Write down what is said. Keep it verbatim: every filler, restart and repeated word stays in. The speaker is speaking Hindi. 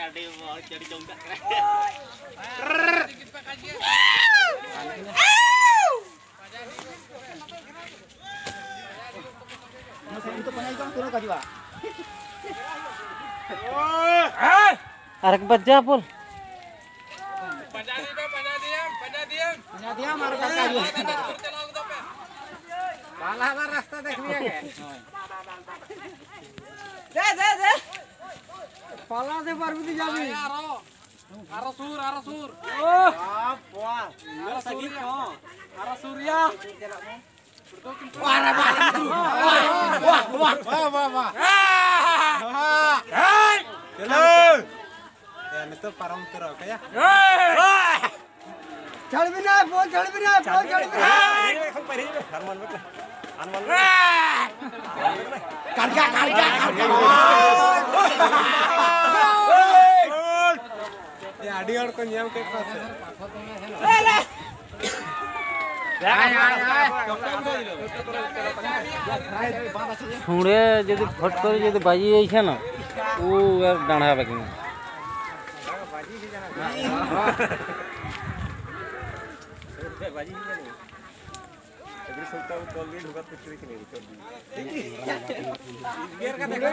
ada mau jadi jonggak. Untuk penaikkan turun kaki Pak. Arek baca pul. Pada diam, pada diam, pada diam. Pada diam arek kaki. Balah lah rasta dek dia ke. Deh deh deh. Pala deh baru di jamin. Aro. Aro sur, aro sur. Oh. Apa? Aro surya. Aro surya. Wah, wah, wah, wah, wah, wah. Hei. Halo. Ya itu parang tur oke ya. Hei. Chal bina, bol chal bina, bol chal bina. Không phải đi, Harman mất rồi. Harman. Karga, karga, karga. Ya adi और को नियम के पास है। ले ले। आय आय आय। छुड़े यदि फट कर यदि बाजी जाई छै ना उ डाढ़ा बाकी बाजी ही जाना। बाजी ही जाना। अगर सोचता हूँ कॉल भी होगा तो क्यों नहीं कर दी। गियर का देखो